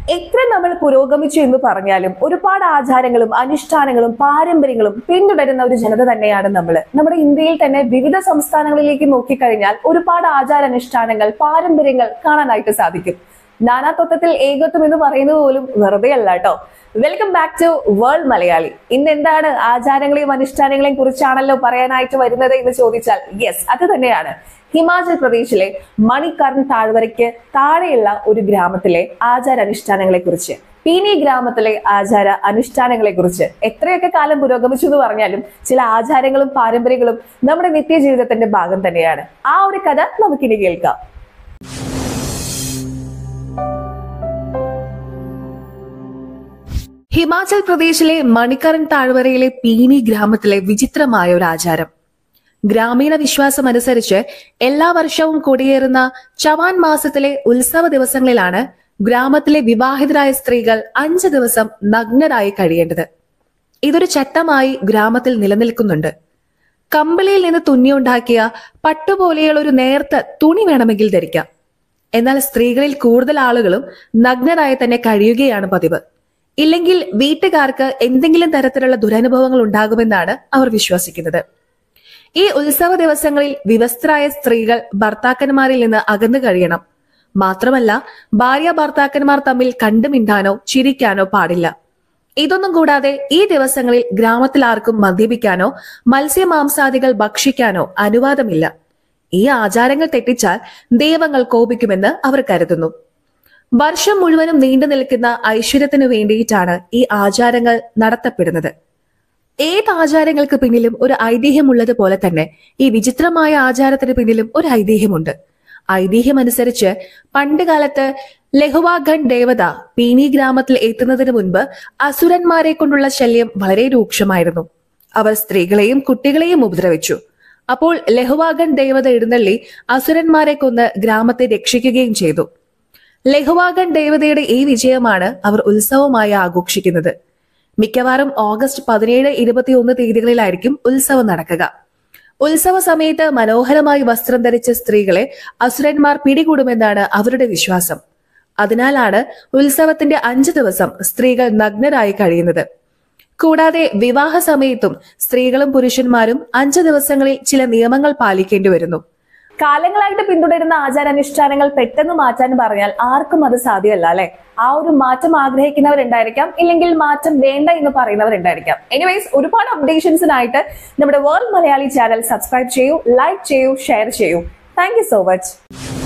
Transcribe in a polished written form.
എത്ര നമ്മൾ പുരോഗമിച്ചു എന്ന് പറഞ്ഞാലും ഒരുപാട് ആചാരങ്ങളും അനുഷ്ഠാനങ്ങളും പാരമ്പര്യങ്ങളും പിന്തുടരുന്ന ഒരു ജനത തന്നെയാണ് നമ്മൾ. നമ്മുടെ ഇന്ത്യയിൽ തന്നെ വിവിധ സംസ്ഥാനങ്ങളിലേക്ക് നോക്കിക്കഴിഞ്ഞാൽ ഒരുപാട് ആചാരാനുഷ്ഠാനങ്ങൾ പാരമ്പര്യങ്ങൾ കാണാനായിട്ട് സാധിക്കും. നാനാത്വത്തിൽ ഏകത്വം എന്ന് പറയുന്നത് പോലും വെറുതെ അല്ല കേട്ടോ. Welcome back to world Malayali. ഇന്ന് എന്താണ് ആചാരങ്ങളെയും അനുഷ്ഠാനങ്ങളെയും കുറിച്ചാണല്ലോ പറയാനായിട്ട് വരുന്നത് എന്ന് ചോദിച്ചാൽ യെസ്, അത് തന്നെയാണ്. ഹിമാചൽ പ്രദേശിലെ മണികർൺ താഴ്വരയ്ക്ക് താഴെയുള്ള ഒരു ഗ്രാമത്തിലെ ആചാരാനുഷ്ഠാനങ്ങളെ കുറിച്ച്, പീനി ഗ്രാമത്തിലെ ആചാര അനുഷ്ഠാനങ്ങളെ കുറിച്ച്. എത്രയൊക്കെ കാലം പുരോഗമിച്ചു എന്ന് പറഞ്ഞാലും ചില ആചാരങ്ങളും പാരമ്പര്യങ്ങളും നമ്മുടെ നിത്യജീവിതത്തിന്റെ ഭാഗം തന്നെയാണ്. ആ ഒരു കഥ നമുക്കിനി കേൾക്കാം. ഹിമാചൽ പ്രദേശിലെ മണികർൺ താഴ്വരയിലെ പീനി ഗ്രാമത്തിലെ വിചിത്രമായ ഒരു ആചാരം. ഗ്രാമീണ വിശ്വാസം അനുസരിച്ച് എല്ലാ വർഷവും കൊടിയേറുന്ന ചവാൻ മാസത്തിലെ ഉത്സവ ദിവസങ്ങളിലാണ് ഗ്രാമത്തിലെ വിവാഹിതരായ സ്ത്രീകൾ 5 ദിവസം നഗ്നരായി കഴിയേണ്ടത്. ഇതൊരു ചട്ടമായി ഗ്രാമത്തിൽ നിലനിൽക്കുന്നുണ്ട്. കമ്പിളിയിൽ നിന്ന് തുന്നിയുണ്ടാക്കിയ പട്ടുപോലെയുള്ള ഒരു നേർത്ത തുണി വേണമെങ്കിൽ ധരിക്കാം. എന്നാൽ സ്ത്രീകളിൽ കൂടുതൽ ആളുകളും നഗ്നരായി തന്നെ കഴിയുകയാണ് പതിവ്. ഇല്ലെങ്കിൽ വീട്ടുകാർക്ക് എന്തെങ്കിലും തരത്തിലുള്ള ദുരനുഭവങ്ങൾ ഉണ്ടാകുമെന്നാണ് അവർ വിശ്വസിക്കുന്നത്. ഈ ഉത്സവ ദിവസങ്ങളിൽ വിവസ്ത്രരായ സ്ത്രീകൾ ഭർത്താക്കന്മാരിൽ നിന്ന് അകന്നു കഴിയണം. മാത്രമല്ല, ഭാര്യ ഭർത്താക്കന്മാർ തമ്മിൽ കണ്ടുമിണ്ടാനോ ചിരിക്കാനോ പാടില്ല. ഇതൊന്നും കൂടാതെ ഈ ദിവസങ്ങളിൽ ഗ്രാമത്തിൽ ആർക്കും മദ്യപിക്കാനോ മത്സ്യമാംസാദികൾ ഭക്ഷിക്കാനോ അനുവാദമില്ല. ഈ ആചാരങ്ങൾ തെറ്റിച്ചാൽ ദൈവങ്ങൾ കോപിക്കുമെന്ന് അവർ കരുതുന്നു. വർഷം മുഴുവനും നീണ്ടു നിൽക്കുന്ന ഐശ്വര്യത്തിനു വേണ്ടിയിട്ടാണ് ഈ ആചാരങ്ങൾ നടത്തപ്പെടുന്നത്. ഏത് ആചാരങ്ങൾക്ക് പിന്നിലും ഒരു ഐതിഹ്യമുള്ളത് പോലെ തന്നെ ഈ വിചിത്രമായ ആചാരത്തിന് പിന്നിലും ഒരു ഐതിഹ്യമുണ്ട്. ഐതിഹ്യം അനുസരിച്ച് പണ്ട് കാലത്ത് ലഹുവാഗൺ ദേവത പീനി ഗ്രാമത്തിൽ എത്തുന്നതിന് മുൻപ് അസുരന്മാരെ കൊണ്ടുള്ള ശല്യം വളരെ രൂക്ഷമായിരുന്നു. അവർ സ്ത്രീകളെയും കുട്ടികളെയും ഉപദ്രവിച്ചു. അപ്പോൾ ലഹുവാഗൺ ദേവത എഴുന്നള്ളി അസുരന്മാരെ കൊന്ന് ഗ്രാമത്തെ രക്ഷിക്കുകയും ചെയ്തു. ലഹുവാഗൺ ദേവതയുടെ ഈ വിജയമാണ് അവർ ഉത്സവമായി ആഘോഷിക്കുന്നത്. മിക്കവാറും ഓഗസ്റ്റ് 17, 21 തീയതികളിലായിരിക്കും ഉത്സവം നടക്കുക. ഉത്സവ സമയത്ത് മനോഹരമായി വസ്ത്രം ധരിച്ച സ്ത്രീകളെ അസുരന്മാർ പിടികൂടുമെന്നാണ് അവരുടെ വിശ്വാസം. അതിനാലാണ് ഉത്സവത്തിന്റെ 5 ദിവസം സ്ത്രീകൾ നഗ്നരായി കഴിയുന്നത്. കൂടാതെ വിവാഹ സമയത്തും സ്ത്രീകളും പുരുഷന്മാരും 5 ദിവസങ്ങളിൽ ചില നിയമങ്ങൾ പാലിക്കേണ്ടി വരുന്നു. കാലങ്ങളായിട്ട് പിന്തുടരുന്ന ആചാരാനുഷ്ഠാനങ്ങൾ പെട്ടെന്ന് മാറ്റാൻ പറഞ്ഞാൽ ആർക്കും അത് സാധ്യമല്ല അല്ലെ. ആ ഒരു മാറ്റം ആഗ്രഹിക്കുന്നവരുണ്ടായിരിക്കാം, ഇല്ലെങ്കിൽ മാറ്റം വേണ്ട എന്ന് പറയുന്നവരുണ്ടായിരിക്കാം. എനിവേസ്, ഒരുപാട് അപ്ഡേഷൻസിനായിട്ട് നമ്മുടെ വേൾഡ് മലയാളി ചാനൽ സബ്സ്ക്രൈബ് ചെയ്യൂ, ലൈക്ക് ചെയ്യൂ, ഷെയർ ചെയ്യൂ. Thank you so much.